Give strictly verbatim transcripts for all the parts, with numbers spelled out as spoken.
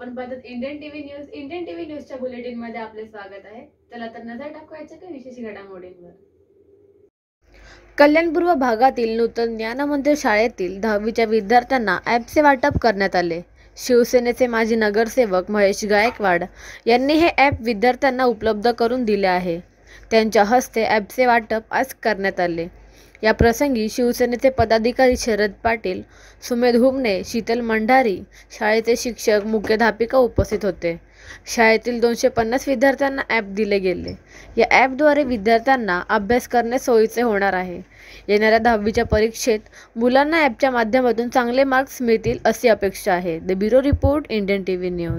आपण पाहतात Indian TV news. Indian TV न्यूजच्या बुलेटिन मध्ये आपले स्वागत आहे. चला तर नजर टाकूयाच्या काही विशेष घडामोडींवर. कल्याणपूर्व भागातील नूतन ज्ञानमंदिर शाळेतील दहावीच्या विद्यार्थ्यांना ॲपचे वाटप करण्यात आले. शिवसेनेचे माजी नगरसेवक महेश गायकवाड यांनी हे ॲप विद्यार्थ्यांना उपलब्ध करून दिले आहे. त्यांच्या हस्ते ॲपचे वाटप आज करण्यात आले. या प्रसंगी शिवसेनेचे पदाधिकारी शरद पाटील, सुमेध हुमणे, शीतल मंडारी, शाळेचे शिक्षक, मुख्याध्यापिका उपस्थित होते. शाळेतील दोनशे पन्नास विद्यार्थ्यांना ॲप दिले गेले. या ॲपद्वारे विद्यार्थ्यांना अभ्यास करणे सोयीचे होणार आहे. येणाऱ्या दहावीच्या परीक्षेत मुलांना ॲपच्या माध्यमातून चांगले मार्क्स मिळतील अशी अपेक्षा आहे. The bureau report, Indian TV news.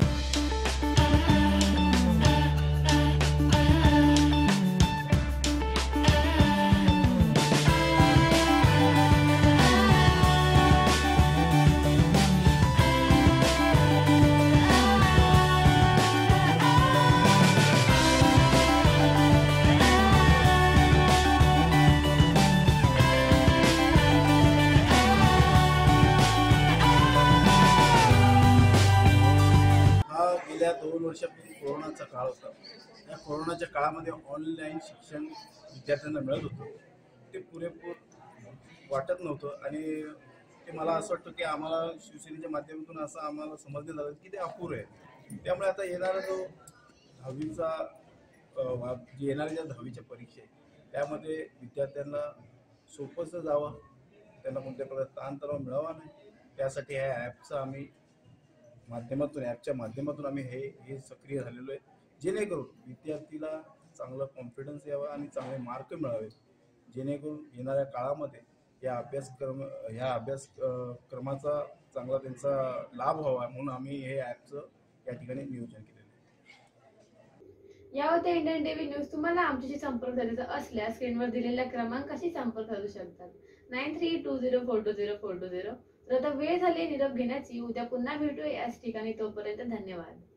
गेल्या दोन वर्षापूर्वी कोरोनाचा काळ होता. या कोरोनाच्या काळामध्ये ऑनलाईन शिक्षण विद्यार्थ्यांना मिळत होतं. ते पुरेपूर वाटत नव्हतं आणि ते मला असं वाटतं की आम्हाला शिवसेनेच्या माध्यमातून असं आम्हाला समजलं झालं की ते अपुरं आहे. त्यामुळे आता येणारा जो दहावीचा जे येणाऱ्या ज्या दहावीच्या परीक्षा आहे त्यामध्ये विद्यार्थ्यांना सोपंसं जावं, त्यांना कोणत्या प्रकारचा ताणतणाव मिळावा नाही, त्यासाठी ह्या ॲपचा आम्ही माध्यमातून ॲपच्या माध्यमातून आम्ही हे हे सक्रिय झालेलो आहे, जेणेकरून विद्यार्थीला चांगला कॉन्फिडन्स यावा आणि चांगले मार्क मिळावे, जेणेकरून येणाऱ्या काळामध्ये या अभ्यासक्रम ह्या अभ्यास क्रमाचा चांगला त्यांचा लाभ व्हावा म्हणून आम्ही हे ॲपचं या ठिकाणी नियोजन केलेलं आहे. या होत्या इंडियन टीव्ही न्यूज. तुम्हाला आमच्याशी संपर्क साधायचा असल्यास स्क्रीनवर दिलेल्या क्रमांकाशी संपर्क साधू शकतात. Nine three two zero four two zero four two zero. तर आता वेळ झाली निरोप घेण्याची. उद्या पुन्हा भेटूया याच ठिकाणी. तोपर्यंत धन्यवाद.